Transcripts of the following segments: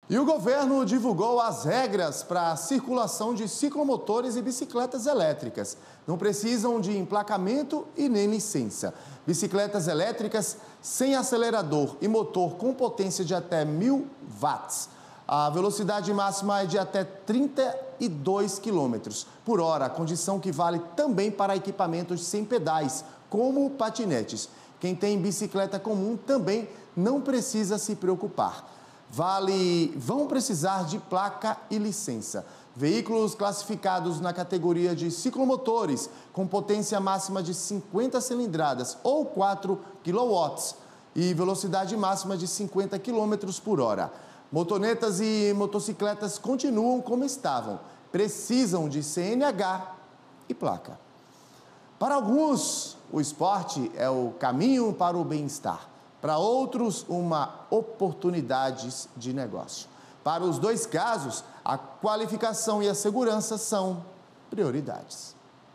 E o governo divulgou as regras para a circulação de ciclomotores e bicicletas elétricas. Não precisam de emplacamento e nem licença. Bicicletas elétricas sem acelerador e motor com potência de até 1.000 watts. A velocidade máxima é de até 32 km por hora, condição que vale também para equipamentos sem pedais, como patinetes. Quem tem bicicleta comum também não precisa se preocupar. Vão precisar de placa e licença. Veículos classificados na categoria de ciclomotores, com potência máxima de 50 cilindradas ou 4 kW e velocidade máxima de 50 km por hora. Motonetas e motocicletas continuam como estavam, precisam de CNH e placa. Para alguns, o esporte é o caminho para o bem-estar. Para outros, uma oportunidade de negócio. Para os dois casos, a qualificação e a segurança são prioridades.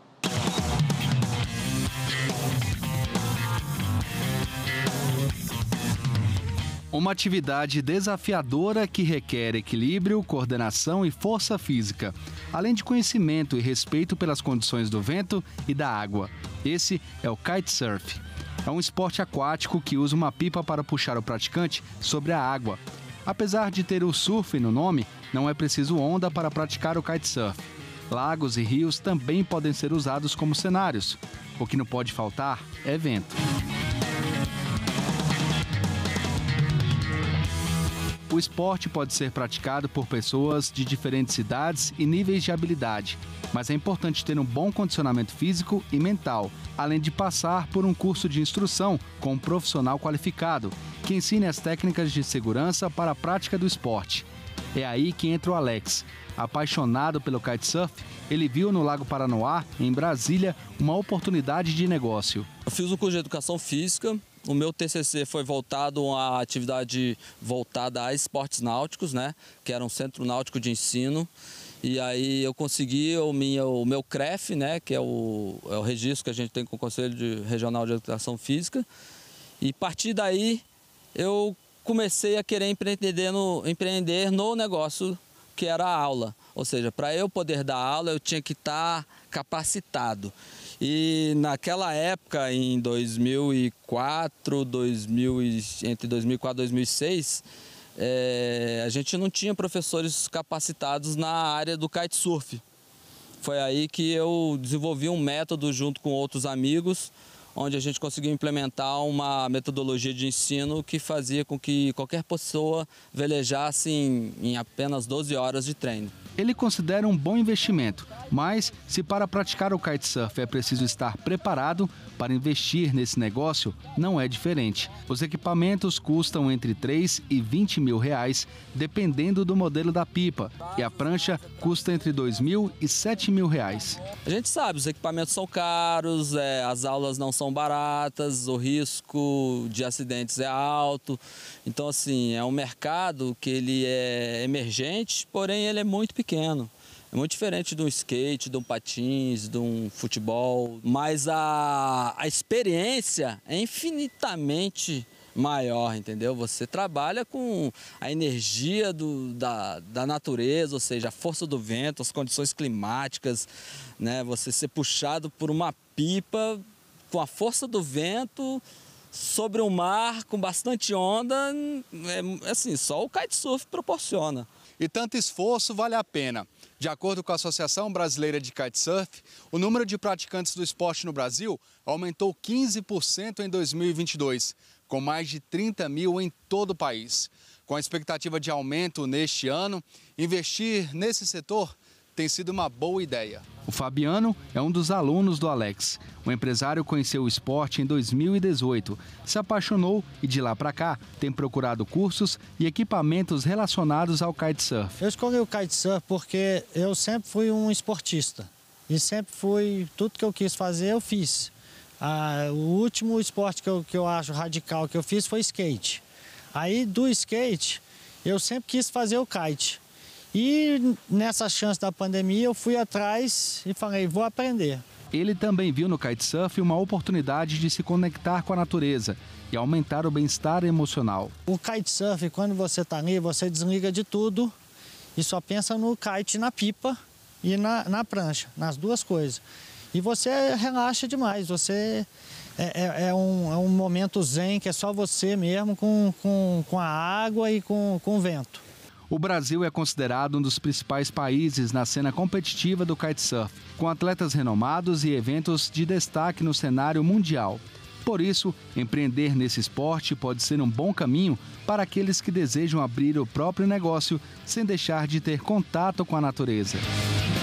Uma atividade desafiadora que requer equilíbrio, coordenação e força física, além de conhecimento e respeito pelas condições do vento e da água. Esse é o kitesurf. É um esporte aquático que usa uma pipa para puxar o praticante sobre a água. Apesar de ter o surf no nome, não é preciso onda para praticar o kitesurf. Lagos e rios também podem ser usados como cenários. O que não pode faltar é vento. O esporte pode ser praticado por pessoas de diferentes idades e níveis de habilidade, mas é importante ter um bom condicionamento físico e mental, além de passar por um curso de instrução com um profissional qualificado, que ensine as técnicas de segurança para a prática do esporte. É aí que entra o Alex. Apaixonado pelo kitesurf, ele viu no Lago Paranoá, em Brasília, uma oportunidade de negócio. Eu fiz um curso de educação física. O meu TCC foi voltado a atividade voltada a esportes náuticos, né? Que era um centro náutico de ensino. E aí eu consegui o meu CREF, né? Que é o registro que a gente tem com o Conselho Regional de Educação Física. E a partir daí eu comecei a querer empreender no negócio que era a aula. Ou seja, para eu poder dar aula eu tinha que estar capacitado. E naquela época, em 2004, entre 2004 e 2006, a gente não tinha professores capacitados na área do kitesurf. Foi aí que eu desenvolvi um método junto com outros amigos, onde a gente conseguiu implementar uma metodologia de ensino que fazia com que qualquer pessoa velejasse em apenas 12 horas de treino. Ele considera um bom investimento, mas se para praticar o kitesurf é preciso estar preparado, para investir nesse negócio não é diferente. Os equipamentos custam entre 3 e 20 mil reais, dependendo do modelo da pipa, e a prancha custa entre 2 mil e 7 mil reais. A gente sabe, os equipamentos são caros, as aulas não são baratas, o risco de acidentes é alto. Então, assim, é um mercado que ele é emergente, porém ele é muito pequeno. É muito diferente de um skate, de um patins, de um futebol, mas a experiência é infinitamente maior, entendeu? Você trabalha com a energia da natureza, ou seja, a força do vento, as condições climáticas, né? Você ser puxado por uma pipa com a força do vento sobre o mar, com bastante onda, assim, só o kitesurf proporciona. E tanto esforço vale a pena. De acordo com a Associação Brasileira de Kitesurf, o número de praticantes do esporte no Brasil aumentou 15% em 2022, com mais de 30 mil em todo o país. Com a expectativa de aumento neste ano, investir nesse setor tem sido uma boa ideia. O Fabiano é um dos alunos do Alex. O empresário conheceu o esporte em 2018, se apaixonou e de lá para cá tem procurado cursos e equipamentos relacionados ao kitesurf. Eu escolhi o kitesurf porque eu sempre fui um esportista e sempre tudo que eu quis fazer eu fiz. O último esporte que eu acho radical que eu fiz foi skate. Aí do skate eu sempre quis fazer o kite. E nessa chance da pandemia eu fui atrás e falei, vou aprender. Ele também viu no kitesurf uma oportunidade de se conectar com a natureza e aumentar o bem-estar emocional. O kitesurf, quando você está ali, você desliga de tudo e só pensa no kite, na pipa e na prancha, nas duas coisas. E você relaxa demais, você é um momento zen, que é só você mesmo com a água e com o vento. O Brasil é considerado um dos principais países na cena competitiva do kitesurf, com atletas renomados e eventos de destaque no cenário mundial. Por isso, empreender nesse esporte pode ser um bom caminho para aqueles que desejam abrir o próprio negócio sem deixar de ter contato com a natureza.